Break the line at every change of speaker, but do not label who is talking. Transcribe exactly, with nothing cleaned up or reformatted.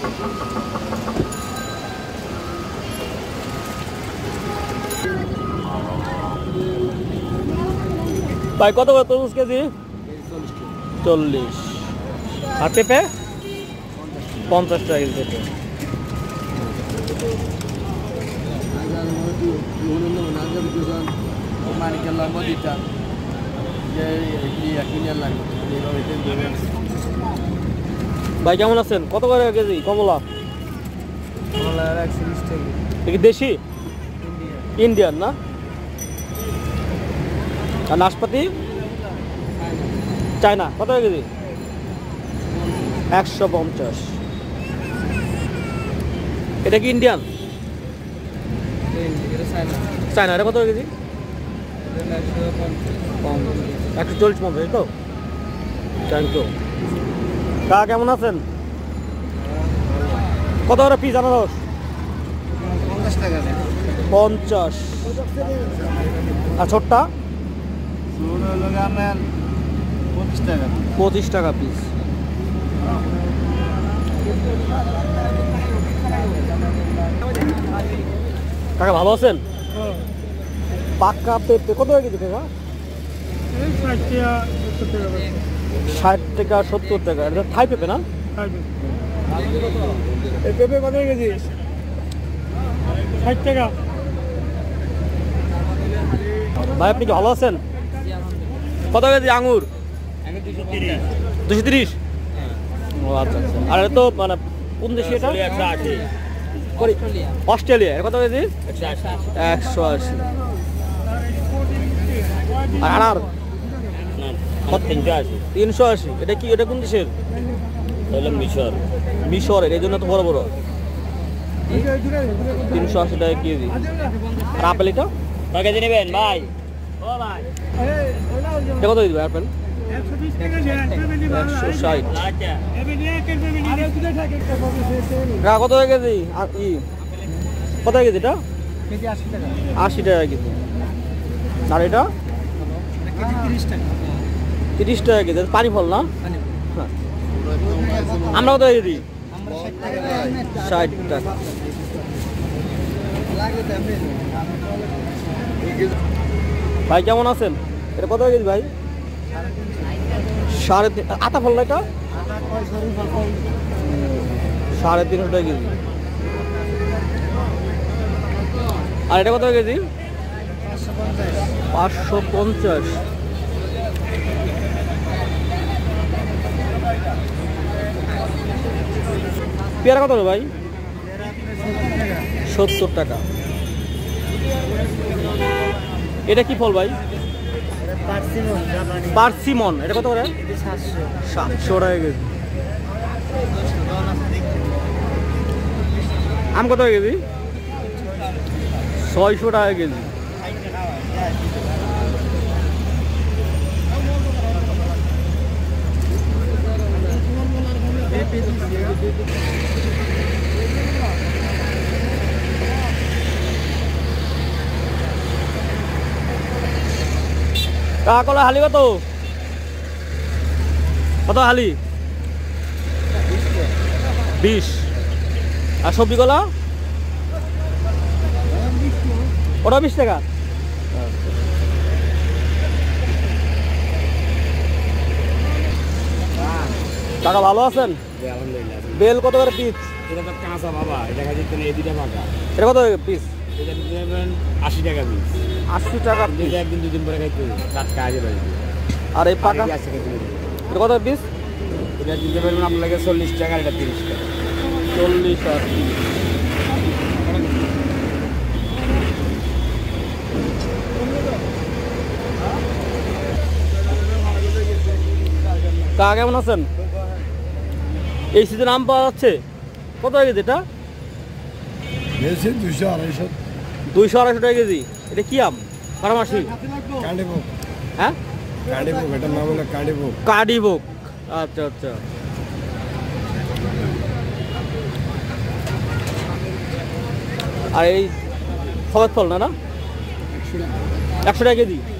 ভাই কত করে তরমুজ কেজি? চল্লিশ। আর পেঁপে পঞ্চাশ টাকা কেজি পেঁপে। ভাই কেমন আছেন? কত করে কেজি কমলা?
একশো বিশ টাকা।
কি দেশি? ইন্ডিয়ান না? আর নাশপাতি চায়না কত কেজি? একশো পঞ্চাশ। এটা কি ইন্ডিয়ান? চায়না। এটা কত কেজি? একশো চল্লিশ পঞ্চাশ তো। Thank you. কাকা কেমন আছেন? কত করে পিস আনারস?
পঞ্চাশ টাকা।
পঞ্চাশ। আর ছোটটা?
পঁচিশ টাকা।
পঁচিশ টাকা পিস। কাকা ভালো আছেন? পাক্কা পেঁপে কত হয়ে গেছে কাকা? ষাট টাকা সত্তর টাকা। এটা থাই পেঁপে না?
এই পেঁপে কত হয়ে গেছে? ষাট টাকা।
ভাই আপনি কি ভালো আছেন? কত কেজি আঙুর? দুশো তিরিশ। ও আচ্ছা আচ্ছা। আর এটা তো মানে কোন দেশে এটা? অস্ট্রেলিয়া। কত কেজি? একশো আশি। আর আনার তিনশো আশি। এটা কি? এটা কোন দেশের? মিশর। মিশরের, এই জন্য তো বড় বড়। তিনশো আশি টাকা কেজি। আর আপেল এটা কয় কেজি নেবেন ভাই? এটা কত দিবে আপেল? একশো ষাট। কত কেজি? কত কেজি এটা? আশি টাকা কেজি। আর এটা তিরিশ টাকা কেজি। পানি ফল না? আমরা কত কেজি? ষাট টাকা। ভাই কেমন আছেন? এটা কত কেজি ভাই? সাড়ে তিন। আতা ফল না এটা? সাড়ে তিনশো টাকা কেজি। আর এটা কত কেজি? পাঁচশো পঞ্চাশ। পেয়ারা কত ভাই? সত্তর টাকা। এটা কি ফল ভাই? পার্সিমন। এটা কত করে? সাতশো টাকা কেজি। আম কত কেজি? ছয়শো টাকা কেজি। কাকলা হালি কত? কত হালি? বিশ। আর সবজি কলা? ওটা বিশ টাকা। কাকা ভালো আছেন? বেল কত করে পিস?
এটা তো কাঁচা বাবা। এটা খালি এই দুইটা পাকা।
এটা কত পিস?
এটা দিতে পারবেন আশি টাকা পিস।
আশি টাকা পিস।
একদিন দুদিন পরে খাইতে টাটকা আগে পাই।
আর এই পাকা এটা কত পিস?
এটা দিতে পারবেন আপনাকে চল্লিশ টাকা। এটা তিরিশ টাকা।
চল্লিশ আর তিরিশ। কাকা কেমন আছেন? এই সিজন আম পাওয়া যাচ্ছে? কত হয়ে গেছে এটা?
দুইশো আড়াইশো।
দুইশো আড়াইশো টাকা কেজি। এটা কি আম? বারোমাসি?
কাঁডিভোগ।
হ্যাঁ
কাঁডিভোগ। এটার নাম হলো কাঁডিভোগ।
কাঁডিভোগ। আচ্ছা আচ্ছা। আর এই সবেদ ফল না? না একশো টাকা কেজি।